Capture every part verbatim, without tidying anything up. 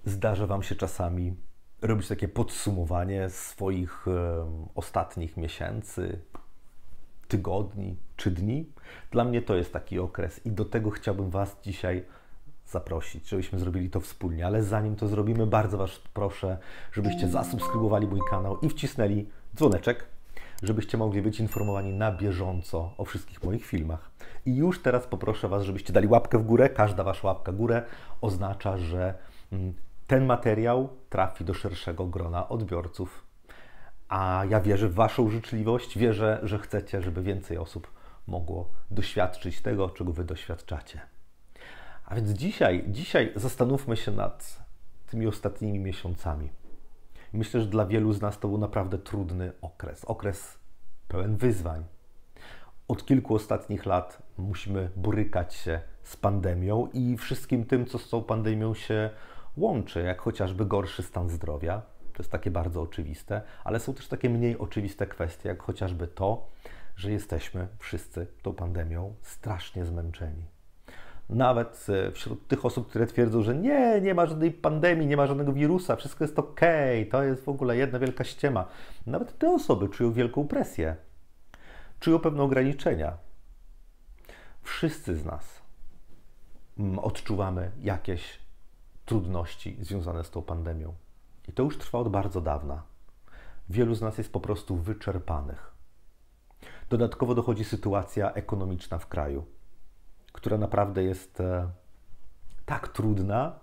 Zdarza Wam się czasami robić takie podsumowanie swoich e, ostatnich miesięcy, tygodni czy dni? Dla mnie to jest taki okres i do tego chciałbym Was dzisiaj zaprosić, żebyśmy zrobili to wspólnie. Ale zanim to zrobimy, bardzo Was proszę, żebyście zasubskrybowali mój kanał i wcisnęli dzwoneczek, żebyście mogli być informowani na bieżąco o wszystkich moich filmach. I już teraz poproszę Was, żebyście dali łapkę w górę. Każda Wasza łapka w górę oznacza, że ten materiał trafi do szerszego grona odbiorców. A ja wierzę w Waszą życzliwość, wierzę, że chcecie, żeby więcej osób mogło doświadczyć tego, czego Wy doświadczacie. A więc dzisiaj, dzisiaj zastanówmy się nad tymi ostatnimi miesiącami. Myślę, że dla wielu z nas to był naprawdę trudny okres. Okres pełen wyzwań. Od kilku ostatnich lat musimy borykać się z pandemią i wszystkim tym, co z tą pandemią się łączy, jak chociażby gorszy stan zdrowia. To jest takie bardzo oczywiste, ale są też takie mniej oczywiste kwestie, jak chociażby to, że jesteśmy wszyscy tą pandemią strasznie zmęczeni. Nawet wśród tych osób, które twierdzą, że nie, nie ma żadnej pandemii, nie ma żadnego wirusa, wszystko jest okej, to jest w ogóle jedna wielka ściema. Nawet te osoby czują wielką presję, czują pewne ograniczenia. Wszyscy z nas odczuwamy jakieś trudności związane z tą pandemią. I to już trwa od bardzo dawna. Wielu z nas jest po prostu wyczerpanych. Dodatkowo dochodzi sytuacja ekonomiczna w kraju, która naprawdę jest e, tak trudna,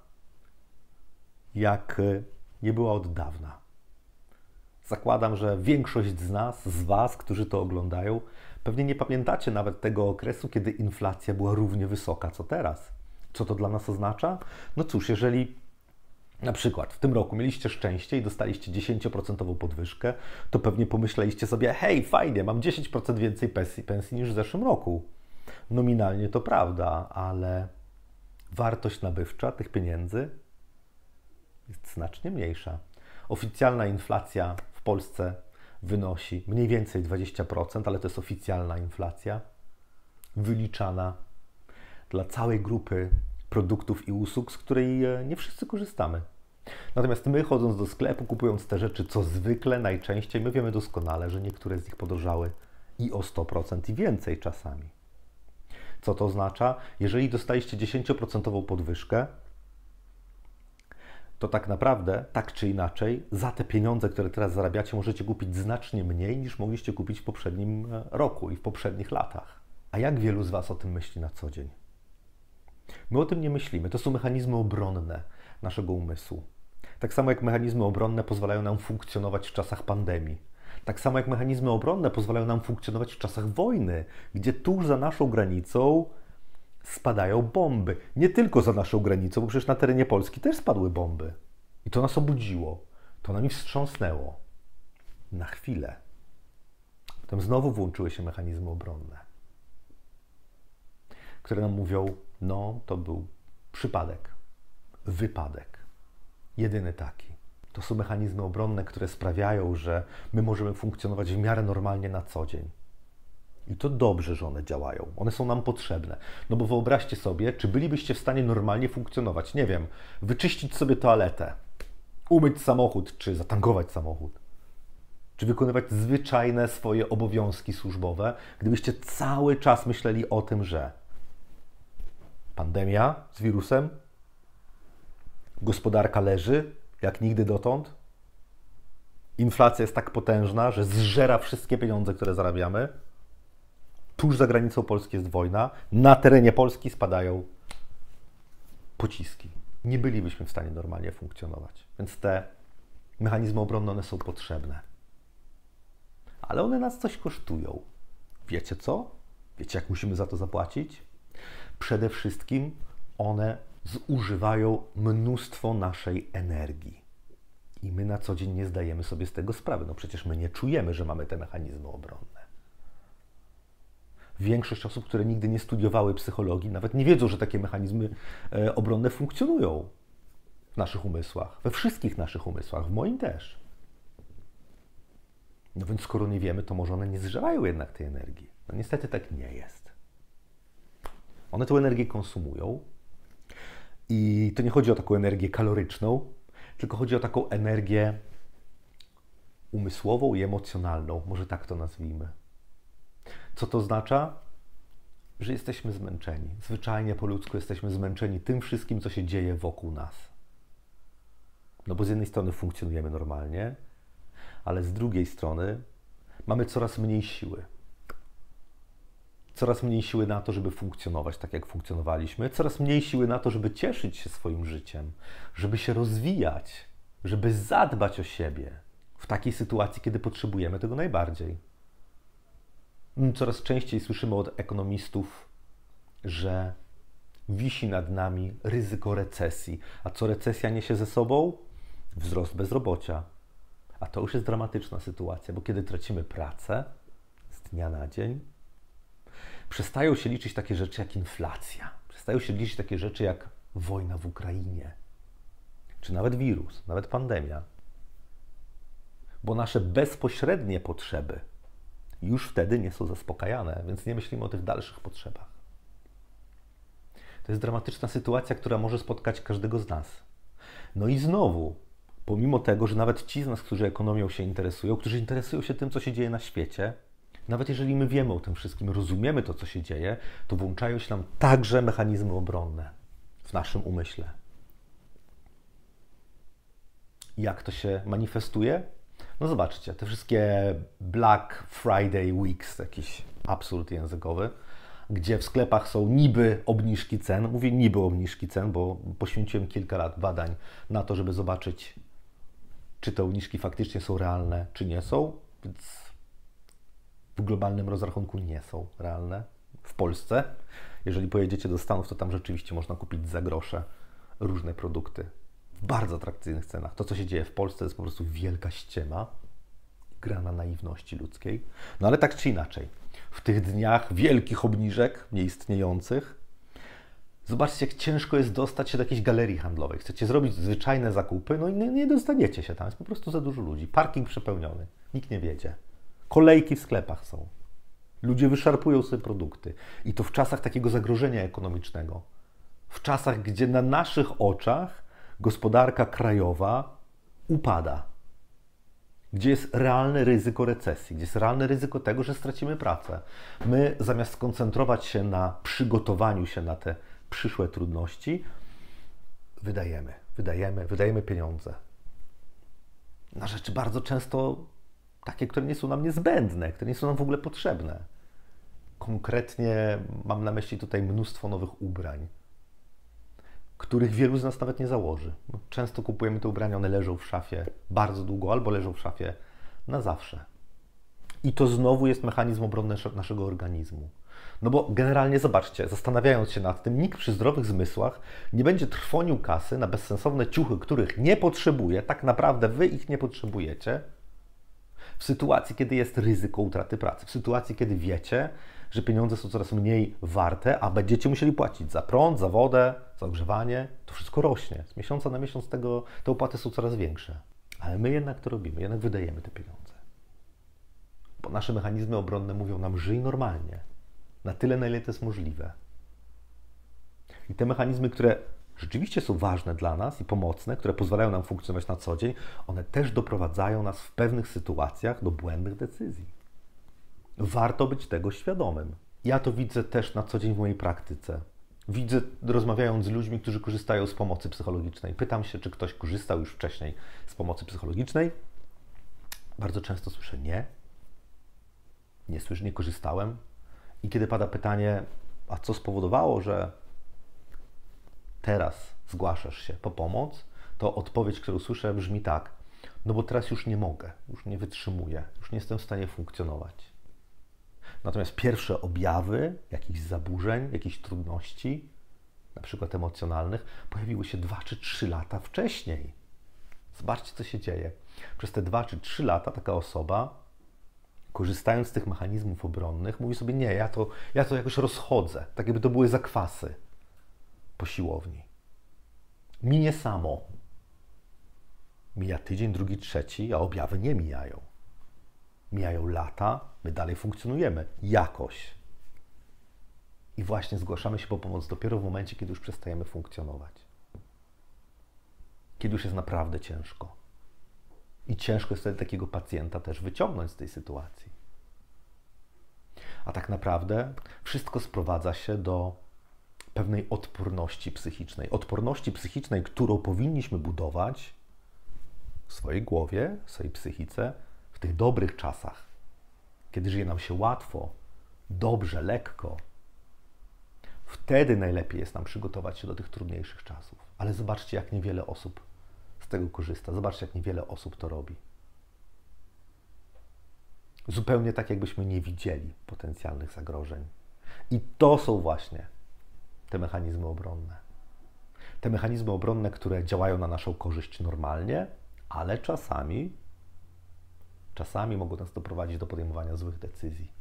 jak e, nie była od dawna. Zakładam, że większość z nas, z Was, którzy to oglądają, pewnie nie pamiętacie nawet tego okresu, kiedy inflacja była równie wysoka co teraz. Co to dla nas oznacza? No cóż, jeżeli na przykład w tym roku mieliście szczęście i dostaliście dziesięcioprocentową podwyżkę, to pewnie pomyśleliście sobie, hej, fajnie, mam dziesięć procent więcej pensji, pensji niż w zeszłym roku. Nominalnie to prawda, ale wartość nabywcza tych pieniędzy jest znacznie mniejsza. Oficjalna inflacja w Polsce wynosi mniej więcej dwadzieścia procent, ale to jest oficjalna inflacja wyliczana dla całej grupy produktów i usług, z której nie wszyscy korzystamy. Natomiast my, chodząc do sklepu, kupując te rzeczy, co zwykle, najczęściej, my wiemy doskonale, że niektóre z nich podrożały i o sto procent i więcej czasami. Co to oznacza? Jeżeli dostaliście dziesięcioprocentową podwyżkę, to tak naprawdę, tak czy inaczej, za te pieniądze, które teraz zarabiacie, możecie kupić znacznie mniej, niż mogliście kupić w poprzednim roku i w poprzednich latach. A jak wielu z Was o tym myśli na co dzień? My o tym nie myślimy. To są mechanizmy obronne naszego umysłu. Tak samo jak mechanizmy obronne pozwalają nam funkcjonować w czasach pandemii. Tak samo jak mechanizmy obronne pozwalają nam funkcjonować w czasach wojny, gdzie tuż za naszą granicą spadają bomby. Nie tylko za naszą granicą, bo przecież na terenie Polski też spadły bomby. I to nas obudziło. To nami wstrząsnęło. Na chwilę. Potem znowu włączyły się mechanizmy obronne, które nam mówią, no to był przypadek, wypadek, jedyny taki. To są mechanizmy obronne, które sprawiają, że my możemy funkcjonować w miarę normalnie na co dzień. I to dobrze, że one działają. One są nam potrzebne. No bo wyobraźcie sobie, czy bylibyście w stanie normalnie funkcjonować, nie wiem, wyczyścić sobie toaletę, umyć samochód, czy zatankować samochód, czy wykonywać zwyczajne swoje obowiązki służbowe, gdybyście cały czas myśleli o tym, że pandemia z wirusem, gospodarka leży jak nigdy dotąd, inflacja jest tak potężna, że zżera wszystkie pieniądze, które zarabiamy, tuż za granicą Polski jest wojna, na terenie Polski spadają pociski. Nie bylibyśmy w stanie normalnie funkcjonować. Więc te mechanizmy obronne, one są potrzebne. Ale one nas coś kosztują. Wiecie co? Wiecie, jak musimy za to zapłacić? Przede wszystkim one zużywają mnóstwo naszej energii. I my na co dzień nie zdajemy sobie z tego sprawy. No przecież my nie czujemy, że mamy te mechanizmy obronne. Większość osób, które nigdy nie studiowały psychologii, nawet nie wiedzą, że takie mechanizmy obronne funkcjonują w naszych umysłach. We wszystkich naszych umysłach, w moim też. No więc skoro nie wiemy, to może one nie zżerają jednak tej energii. No niestety tak nie jest. One tę energię konsumują I to nie chodzi o taką energię kaloryczną, tylko chodzi o taką energię umysłową i emocjonalną, może tak to nazwijmy. Co to oznacza? Że jesteśmy zmęczeni. Zwyczajnie po ludzku jesteśmy zmęczeni tym wszystkim, co się dzieje wokół nas. No bo z jednej strony funkcjonujemy normalnie, ale z drugiej strony mamy coraz mniej siły. Coraz mniej siły na to, żeby funkcjonować tak, jak funkcjonowaliśmy. Coraz mniej siły na to, żeby cieszyć się swoim życiem, żeby się rozwijać, żeby zadbać o siebie w takiej sytuacji, kiedy potrzebujemy tego najbardziej. Coraz częściej słyszymy od ekonomistów, że wisi nad nami ryzyko recesji. A co recesja niesie ze sobą? Wzrost bezrobocia. A to już jest dramatyczna sytuacja, bo kiedy tracimy pracę z dnia na dzień, przestają się liczyć takie rzeczy jak inflacja. Przestają się liczyć takie rzeczy jak wojna w Ukrainie. Czy nawet wirus, nawet pandemia. Bo nasze bezpośrednie potrzeby już wtedy nie są zaspokajane, więc nie myślimy o tych dalszych potrzebach. To jest dramatyczna sytuacja, która może spotkać każdego z nas. No i znowu, pomimo tego, że nawet ci z nas, którzy ekonomią się interesują, którzy interesują się tym, co się dzieje na świecie, nawet jeżeli my wiemy o tym wszystkim, rozumiemy to, co się dzieje, to włączają się nam także mechanizmy obronne w naszym umyśle. Jak to się manifestuje? No zobaczcie, te wszystkie Black Friday Weeks, jakiś absurd językowy, gdzie w sklepach są niby obniżki cen. Mówię niby obniżki cen, bo poświęciłem kilka lat badań na to, żeby zobaczyć, czy te obniżki faktycznie są realne, czy nie są. Więc w globalnym rozrachunku nie są realne. W Polsce, jeżeli pojedziecie do Stanów, to tam rzeczywiście można kupić za grosze różne produkty w bardzo atrakcyjnych cenach. To, co się dzieje w Polsce, to jest po prostu wielka ściema, gra na naiwności ludzkiej. No ale tak czy inaczej, w tych dniach wielkich obniżek nieistniejących, zobaczcie, jak ciężko jest dostać się do jakiejś galerii handlowej. Chcecie zrobić zwyczajne zakupy, no i nie, nie dostaniecie się tam. Jest po prostu za dużo ludzi. Parking przepełniony. Nikt nie wiedzie. Kolejki w sklepach są. Ludzie wyszarpują sobie produkty. I to w czasach takiego zagrożenia ekonomicznego. W czasach, gdzie na naszych oczach gospodarka krajowa upada. Gdzie jest realne ryzyko recesji, gdzie jest realne ryzyko tego, że stracimy pracę. My zamiast skoncentrować się na przygotowaniu się na te przyszłe trudności, wydajemy, wydajemy, wydajemy pieniądze na rzeczy bardzo często takie, które nie są nam niezbędne, które nie są nam w ogóle potrzebne. Konkretnie mam na myśli tutaj mnóstwo nowych ubrań, których wielu z nas nawet nie założy. Często kupujemy te ubrania, one leżą w szafie bardzo długo, albo leżą w szafie na zawsze. I to znowu jest mechanizm obronny naszego organizmu. No bo generalnie zobaczcie, zastanawiając się nad tym, nikt przy zdrowych zmysłach nie będzie trwonił kasy na bezsensowne ciuchy, których nie potrzebuje, tak naprawdę wy ich nie potrzebujecie, w sytuacji, kiedy jest ryzyko utraty pracy, w sytuacji, kiedy wiecie, że pieniądze są coraz mniej warte, a będziecie musieli płacić za prąd, za wodę, za ogrzewanie, to wszystko rośnie. Z miesiąca na miesiąc tego, te opłaty są coraz większe. Ale my jednak to robimy, jednak wydajemy te pieniądze. Bo nasze mechanizmy obronne mówią nam, żyj normalnie, na tyle, na ile to jest możliwe. I te mechanizmy, które rzeczywiście są ważne dla nas i pomocne, które pozwalają nam funkcjonować na co dzień, one też doprowadzają nas w pewnych sytuacjach do błędnych decyzji. Warto być tego świadomym. Ja to widzę też na co dzień w mojej praktyce. Widzę, rozmawiając z ludźmi, którzy korzystają z pomocy psychologicznej. Pytam się, czy ktoś korzystał już wcześniej z pomocy psychologicznej. Bardzo często słyszę nie. Nie słyszę, nie korzystałem. I kiedy pada pytanie, a co spowodowało, że teraz zgłaszasz się po pomoc, to odpowiedź, którą słyszę, brzmi tak. No bo teraz już nie mogę, już nie wytrzymuję, już nie jestem w stanie funkcjonować. Natomiast pierwsze objawy jakichś zaburzeń, jakichś trudności, na przykład emocjonalnych, pojawiły się dwa czy trzy lata wcześniej. Zobaczcie, co się dzieje. Przez te dwa czy trzy lata taka osoba, korzystając z tych mechanizmów obronnych, mówi sobie, nie, ja to, ja to jakoś rozchodzę, tak jakby to były zakwasy po siłowni. Minie samo. Mija tydzień, drugi, trzeci, a objawy nie mijają. Mijają lata, my dalej funkcjonujemy. Jakoś. I właśnie zgłaszamy się po pomoc dopiero w momencie, kiedy już przestajemy funkcjonować. kiedy już jest naprawdę ciężko. I ciężko jest wtedy takiego pacjenta też wyciągnąć z tej sytuacji. A tak naprawdę wszystko sprowadza się do pewnej odporności psychicznej. Odporności psychicznej, którą powinniśmy budować w swojej głowie, w swojej psychice, w tych dobrych czasach, kiedy żyje nam się łatwo, dobrze, lekko. Wtedy najlepiej jest nam przygotować się do tych trudniejszych czasów. Ale zobaczcie, jak niewiele osób z tego korzysta. Zobaczcie, jak niewiele osób to robi. Zupełnie tak, jakbyśmy nie widzieli potencjalnych zagrożeń. I to są właśnie te mechanizmy obronne. Te mechanizmy obronne, które działają na naszą korzyść normalnie, ale czasami, czasami mogą nas doprowadzić do podejmowania złych decyzji.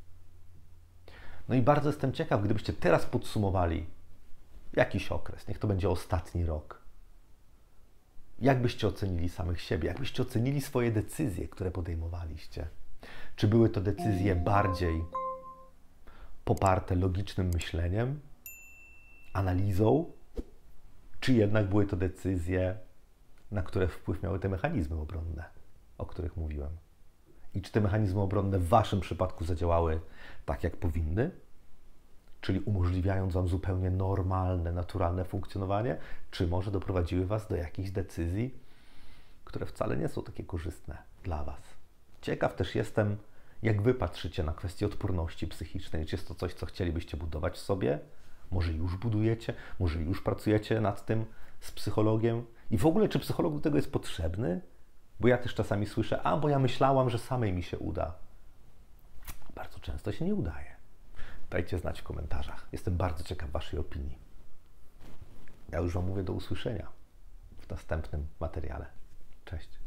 No i bardzo jestem ciekaw, gdybyście teraz podsumowali jakiś okres, niech to będzie ostatni rok. Jak byście ocenili samych siebie? Jak byście ocenili swoje decyzje, które podejmowaliście? Czy były to decyzje bardziej poparte logicznym myśleniem, analizą, czy jednak były to decyzje, na które wpływ miały te mechanizmy obronne, o których mówiłem? I czy te mechanizmy obronne w waszym przypadku zadziałały tak, jak powinny? Czyli umożliwiając wam zupełnie normalne, naturalne funkcjonowanie? Czy może doprowadziły was do jakichś decyzji, które wcale nie są takie korzystne dla was? Ciekaw też jestem, jak wy patrzycie na kwestię odporności psychicznej. Czy jest to coś, co chcielibyście budować w sobie? Może już budujecie? Może już pracujecie nad tym z psychologiem? I w ogóle, czy psycholog do tego jest potrzebny? Bo ja też czasami słyszę, a bo ja myślałam, że samej mi się uda. Bardzo często się nie udaje. Dajcie znać w komentarzach. Jestem bardzo ciekaw waszej opinii. Ja już wam mówię do usłyszenia w następnym materiale. Cześć.